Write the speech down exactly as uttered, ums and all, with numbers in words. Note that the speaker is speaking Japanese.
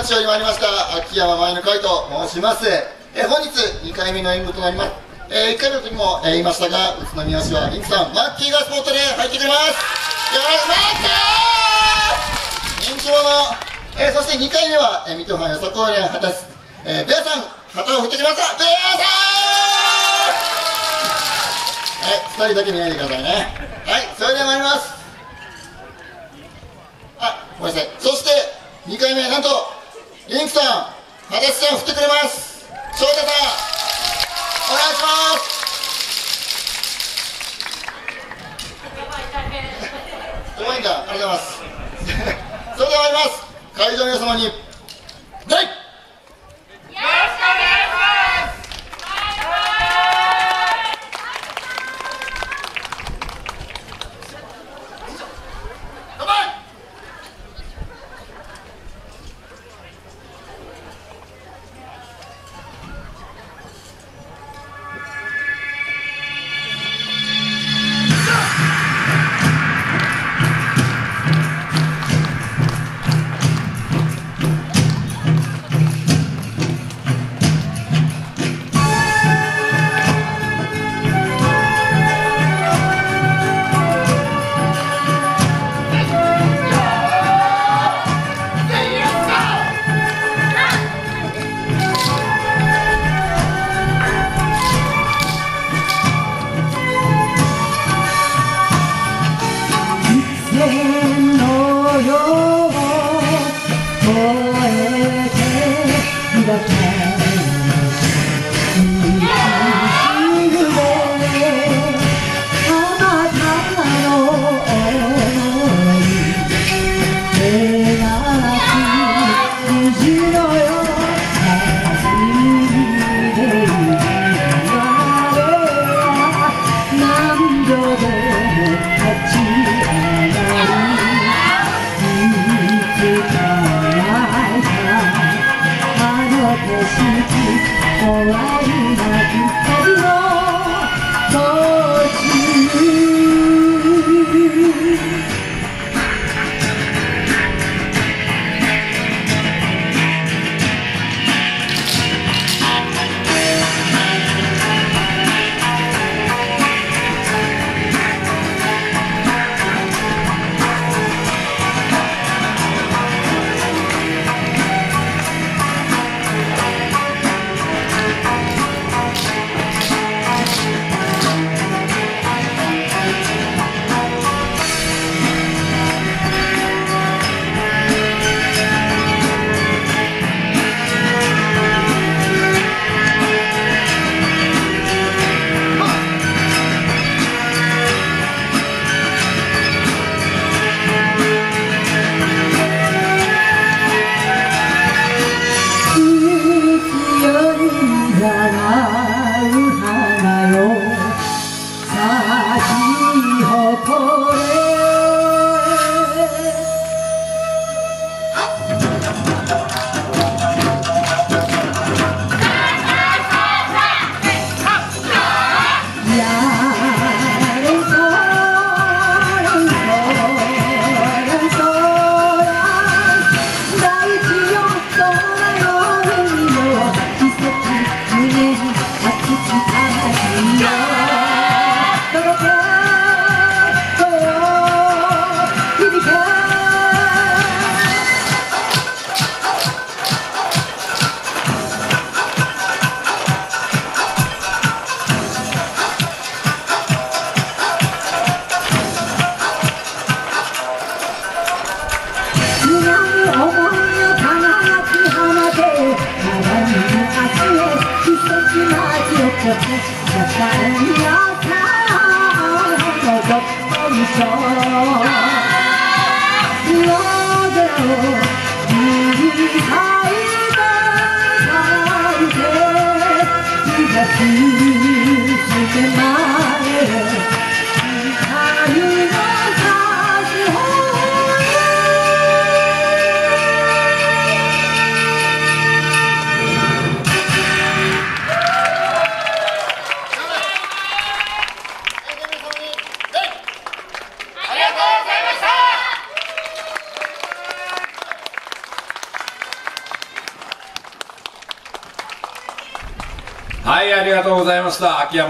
町より参りました秋山舞の会と申します。え本日にかいめの演舞となります。えいっかいめの時も、えー、言いましたが、宇都宮市はリンクさんマッキーがスポットで入ってくれます。よろしく人気者、えー、そしてにかいめは、えー、水戸藩よさこい連果たす、えー、ベアさん旗を振ってきました。ベアさん、はい、ふたりだけ見ないでくださいね。はい、それでは参ります。あ、ごめんなさい。そしてにかいめ、なんとリンクさん、果たしさん振ってくれます。翔太さん、お願いします。応援団、ありがとうございます。それでは参ります。会場の皆様に礼。 はい、ありがとうございました。秋山